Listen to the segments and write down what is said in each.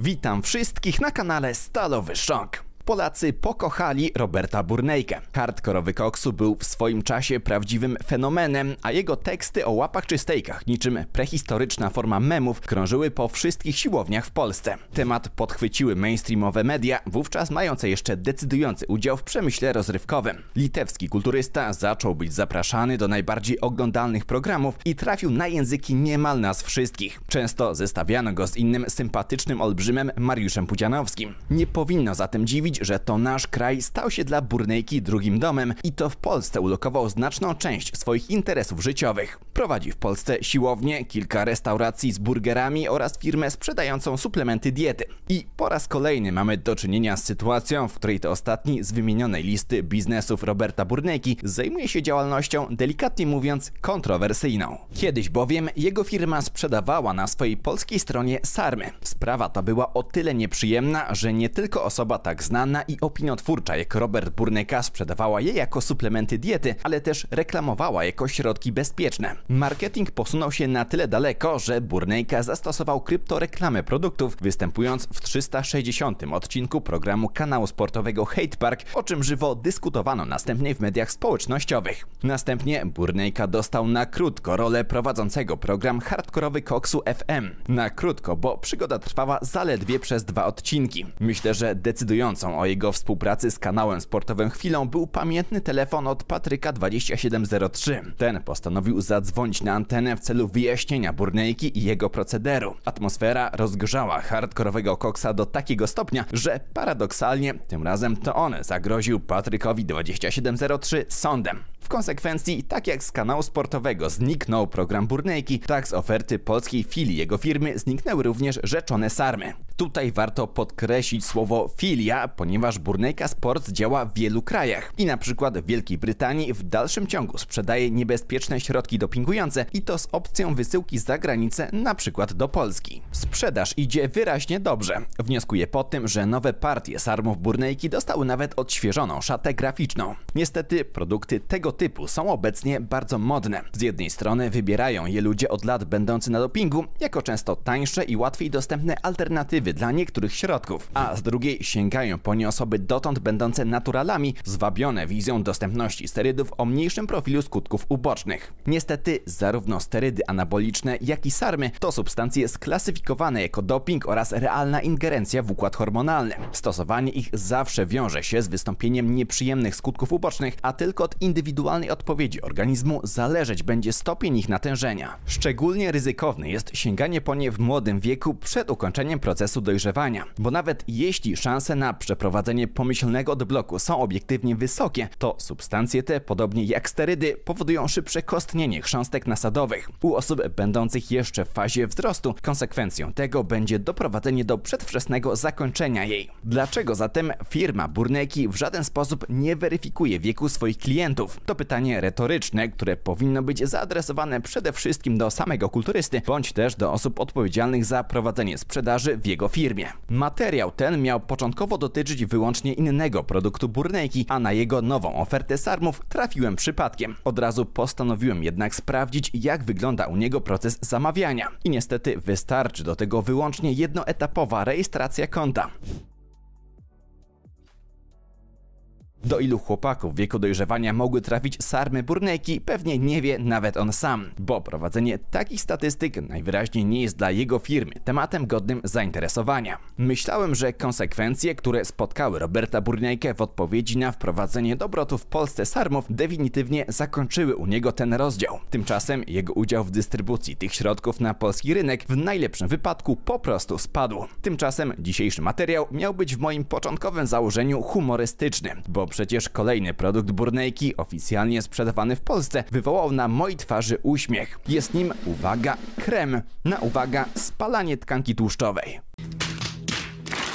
Witam wszystkich na kanale Stalowy Szok. Polacy pokochali Roberta Burnejkę. Hardkorowy koksu był w swoim czasie prawdziwym fenomenem, a jego teksty o łapach czy stejkach, niczym prehistoryczna forma memów, krążyły po wszystkich siłowniach w Polsce. Temat podchwyciły mainstreamowe media, wówczas mające jeszcze decydujący udział w przemyśle rozrywkowym. Litewski kulturysta zaczął być zapraszany do najbardziej oglądalnych programów i trafił na języki niemal nas wszystkich. Często zestawiano go z innym sympatycznym olbrzymem Mariuszem Pudzianowskim. Nie powinno zatem dziwić, że to nasz kraj stał się dla Burnejki drugim domem i to w Polsce ulokował znaczną część swoich interesów życiowych. Prowadzi w Polsce siłownię, kilka restauracji z burgerami oraz firmę sprzedającą suplementy diety. I po raz kolejny mamy do czynienia z sytuacją, w której to ostatni z wymienionej listy biznesów Roberta Burnejki zajmuje się działalnością, delikatnie mówiąc, kontrowersyjną. Kiedyś bowiem jego firma sprzedawała na swojej polskiej stronie sarmy. Sprawa ta była o tyle nieprzyjemna, że nie tylko osoba tak znana i opiniotwórcza jak Robert Burnejka sprzedawała je jako suplementy diety, ale też reklamowała jako środki bezpieczne. Marketing posunął się na tyle daleko, że Burnejka zastosował kryptoreklamę produktów, występując w 360. odcinku programu kanału sportowego Hate Park, o czym żywo dyskutowano następnie w mediach społecznościowych. Następnie Burnejka dostał na krótko rolę prowadzącego program hardkorowy koksu FM. Na krótko, bo przygoda trwała zaledwie przez 2 odcinki. Myślę, że decydującą o jego współpracy z kanałem sportowym chwilą był pamiętny telefon od Patryka 2703. Ten postanowił zadzwonić na antenę w celu wyjaśnienia Burnejki i jego procederu. Atmosfera rozgrzała hardkorowego koksa do takiego stopnia, że paradoksalnie tym razem to on zagroził Patrykowi 2703 sądem. W konsekwencji, tak jak z kanału sportowego zniknął program Burnejki, tak z oferty polskiej filii jego firmy zniknęły również rzeczone sarmy. Tutaj warto podkreślić słowo filia, ponieważ Burnejka Sports działa w wielu krajach i na przykład w Wielkiej Brytanii w dalszym ciągu sprzedaje niebezpieczne środki dopingujące i to z opcją wysyłki za granicę, na przykład do Polski. Sprzedaż idzie wyraźnie dobrze. Wnioskuję po tym, że nowe partie sarmów Burnejki dostały nawet odświeżoną szatę graficzną. Niestety produkty tego typu są obecnie bardzo modne. Z jednej strony wybierają je ludzie od lat będący na dopingu, jako często tańsze i łatwiej dostępne alternatywy dla niektórych środków, a z drugiej sięgają po nie osoby dotąd będące naturalami, zwabione wizją dostępności sterydów o mniejszym profilu skutków ubocznych. Niestety zarówno sterydy anaboliczne, jak i sarmy to substancje sklasyfikowane jako doping oraz realna ingerencja w układ hormonalny. Stosowanie ich zawsze wiąże się z wystąpieniem nieprzyjemnych skutków ubocznych, a tylko od indywidualnej odpowiedzi organizmu zależeć będzie stopień ich natężenia. Szczególnie ryzykowne jest sięganie po nie w młodym wieku przed ukończeniem procesu dojrzewania, bo nawet jeśli szanse na przeprowadzenie pomyślnego odbloku są obiektywnie wysokie, to substancje te, podobnie jak sterydy, powodują szybsze kostnienie chrząstek nasadowych. U osób będących jeszcze w fazie wzrostu konsekwencją tego będzie doprowadzenie do przedwczesnego zakończenia jej. Dlaczego zatem firma Burnejki w żaden sposób nie weryfikuje wieku swoich klientów? To pytanie retoryczne, które powinno być zaadresowane przede wszystkim do samego kulturysty, bądź też do osób odpowiedzialnych za prowadzenie sprzedaży w jego firmie. Materiał ten miał początkowo dotyczyć wyłącznie innego produktu Burnejki, a na jego nową ofertę sarmów trafiłem przypadkiem. Od razu postanowiłem jednak sprawdzić, jak wygląda u niego proces zamawiania. I niestety wystarczy do tego wyłącznie jednoetapowa rejestracja konta. Do ilu chłopaków w wieku dojrzewania mogły trafić sarmy Burnejki, pewnie nie wie nawet on sam, bo prowadzenie takich statystyk najwyraźniej nie jest dla jego firmy tematem godnym zainteresowania. Myślałem, że konsekwencje, które spotkały Roberta Burnejkę w odpowiedzi na wprowadzenie do obrotu w Polsce sarmów, definitywnie zakończyły u niego ten rozdział. Tymczasem jego udział w dystrybucji tych środków na polski rynek w najlepszym wypadku po prostu spadł. Tymczasem dzisiejszy materiał miał być w moim początkowym założeniu humorystyczny, bo przecież kolejny produkt Burnejki, oficjalnie sprzedawany w Polsce, wywołał na mojej twarzy uśmiech. Jest nim, uwaga, krem na, uwaga, spalanie tkanki tłuszczowej.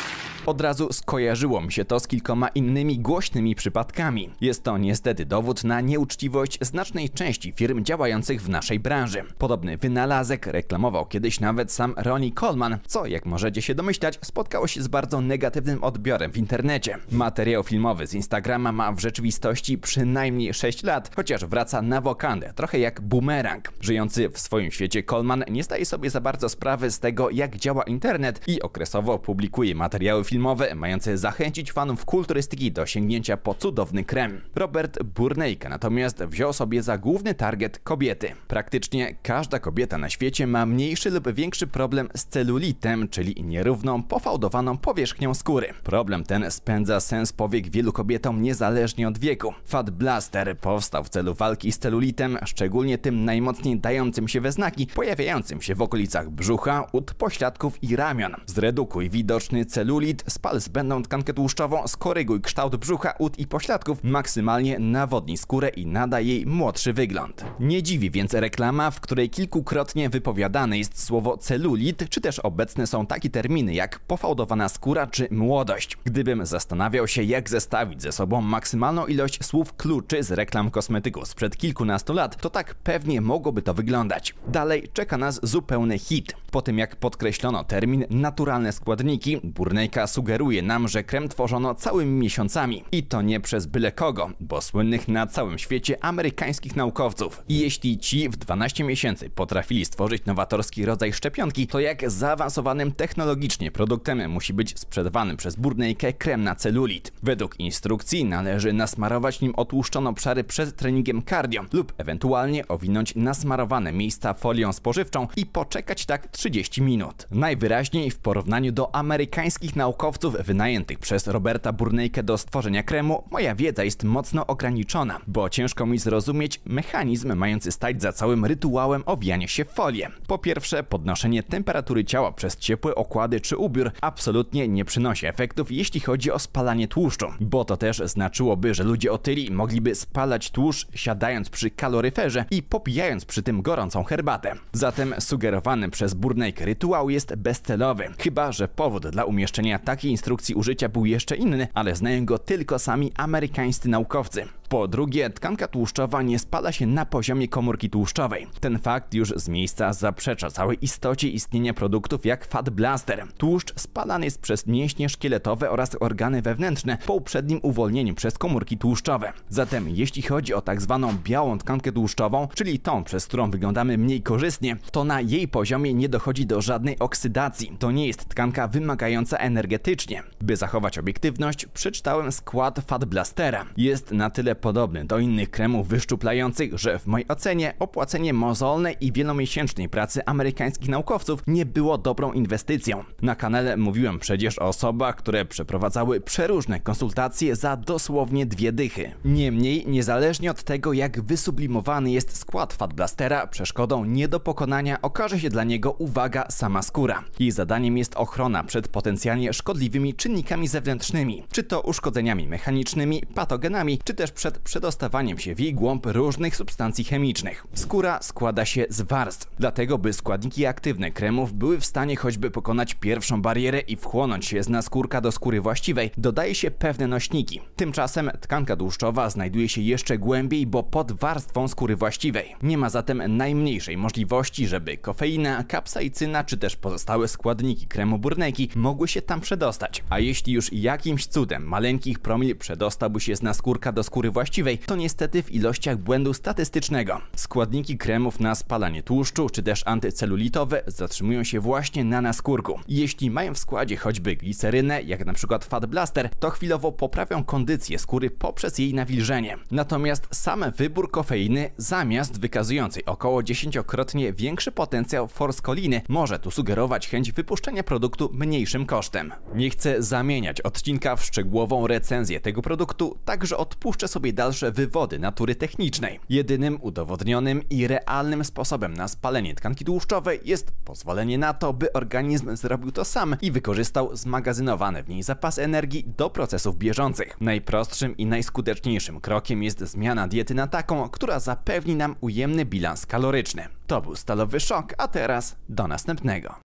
Od razu skojarzyło mi się to z kilkoma innymi głośnymi przypadkami. Jest to niestety dowód na nieuczciwość znacznej części firm działających w naszej branży. Podobny wynalazek reklamował kiedyś nawet sam Ronnie Coleman, co, jak możecie się domyślać, spotkało się z bardzo negatywnym odbiorem w internecie. Materiał filmowy z Instagrama ma w rzeczywistości przynajmniej 6 lat, chociaż wraca na wokandę, trochę jak bumerang. Żyjący w swoim świecie Coleman nie zdaje sobie za bardzo sprawy z tego, jak działa internet i okresowo publikuje materiały filmowe mające zachęcić fanów kulturystyki do sięgnięcia po cudowny krem. Robert Burnejka natomiast wziął sobie za główny target kobiety. Praktycznie każda kobieta na świecie ma mniejszy lub większy problem z celulitem, czyli nierówną, pofałdowaną powierzchnią skóry. Problem ten spędza sens powiek wielu kobietom niezależnie od wieku. Fat Blaster powstał w celu walki z celulitem, szczególnie tym najmocniej dającym się we znaki, pojawiającym się w okolicach brzucha, ud, pośladków i ramion. Zredukuj widoczny celulit, spal zbędną tkankę tłuszczową, skoryguj kształt brzucha, ud i pośladków, maksymalnie nawodnij skórę i nadaj jej młodszy wygląd. Nie dziwi więc reklama, w której kilkukrotnie wypowiadane jest słowo celulit, czy też obecne są takie terminy jak pofałdowana skóra czy młodość. Gdybym zastanawiał się, jak zestawić ze sobą maksymalną ilość słów kluczy z reklam kosmetyków sprzed kilkunastu lat, to tak pewnie mogłoby to wyglądać. Dalej czeka nas zupełny hit. Po tym jak podkreślono termin naturalne składniki, Burnejka sugeruje nam, że krem tworzono całymi miesiącami. I to nie przez byle kogo, bo słynnych na całym świecie amerykańskich naukowców. I jeśli ci w 12 miesięcy potrafili stworzyć nowatorski rodzaj szczepionki, to jak zaawansowanym technologicznie produktem musi być sprzedawany przez Burnejkę krem na celulit. Według instrukcji należy nasmarować nim otłuszczone obszary przed treningiem cardio lub ewentualnie owinąć nasmarowane miejsca folią spożywczą i poczekać tak 30 minut. Najwyraźniej w porównaniu do amerykańskich naukowców wynajętych przez Roberta Burnejkę do stworzenia kremu, moja wiedza jest mocno ograniczona, bo ciężko mi zrozumieć mechanizm mający stać za całym rytuałem owijania się w folię. Po pierwsze, podnoszenie temperatury ciała przez ciepłe okłady czy ubiór absolutnie nie przynosi efektów, jeśli chodzi o spalanie tłuszczu, bo to też znaczyłoby, że ludzie otyli mogliby spalać tłuszcz siadając przy kaloryferze i popijając przy tym gorącą herbatę. Zatem sugerowany przez Burnejkę rytuał jest bezcelowy, chyba że powód dla umieszczenia takiej instrukcji użycia był jeszcze inny, ale znają go tylko sami amerykańscy naukowcy. Po drugie, tkanka tłuszczowa nie spala się na poziomie komórki tłuszczowej. Ten fakt już z miejsca zaprzecza całej istocie istnienia produktów jak Fat Blaster. Tłuszcz spalany jest przez mięśnie szkieletowe oraz organy wewnętrzne po uprzednim uwolnieniu przez komórki tłuszczowe. Zatem jeśli chodzi o tak zwaną białą tkankę tłuszczową, czyli tą, przez którą wyglądamy mniej korzystnie, to na jej poziomie nie dochodzi do żadnej oksydacji. To nie jest tkanka wymagająca energetycznie. By zachować obiektywność, przeczytałem skład Fat Blastera. Jest na tyle podobny do innych kremów wyszczuplających, że w mojej ocenie opłacenie mozolnej i wielomiesięcznej pracy amerykańskich naukowców nie było dobrą inwestycją. Na kanale mówiłem przecież o osobach, które przeprowadzały przeróżne konsultacje za dosłownie 2 dychy. Niemniej, niezależnie od tego, jak wysublimowany jest skład Fat Blastera, przeszkodą nie do pokonania okaże się dla niego, uwaga, sama skóra. Jej zadaniem jest ochrona przed potencjalnie szkodliwymi czynnikami zewnętrznymi, czy to uszkodzeniami mechanicznymi, patogenami, czy też przed przedostawaniem się w jej głąb różnych substancji chemicznych. Skóra składa się z warstw, dlatego by składniki aktywne kremów były w stanie choćby pokonać pierwszą barierę i wchłonąć się z naskórka do skóry właściwej, dodaje się pewne nośniki. Tymczasem tkanka tłuszczowa znajduje się jeszcze głębiej, bo pod warstwą skóry właściwej. Nie ma zatem najmniejszej możliwości, żeby kofeina, kapsaicyna czy też pozostałe składniki kremu Burnejki mogły się tam przedostać. A jeśli już jakimś cudem maleńkich promil przedostałby się z naskórka do skóry właściwej, to niestety w ilościach błędu statystycznego. Składniki kremów na spalanie tłuszczu czy też antycelulitowe zatrzymują się właśnie na naskórku. Jeśli mają w składzie choćby glicerynę, jak na przykład Fat Blaster, to chwilowo poprawią kondycję skóry poprzez jej nawilżenie. Natomiast sam wybór kofeiny, zamiast wykazującej około 10-krotnie większy potencjał forskoliny, może tu sugerować chęć wypuszczenia produktu mniejszym kosztem. Nie chcę zamieniać odcinka w szczegółową recenzję tego produktu, także odpuszczę sobie dalsze wywody natury technicznej. Jedynym udowodnionym i realnym sposobem na spalenie tkanki tłuszczowej jest pozwolenie na to, by organizm zrobił to sam i wykorzystał zmagazynowane w niej zapasy energii do procesów bieżących. Najprostszym i najskuteczniejszym krokiem jest zmiana diety na taką, która zapewni nam ujemny bilans kaloryczny. To był Stalowy Szok, a teraz do następnego.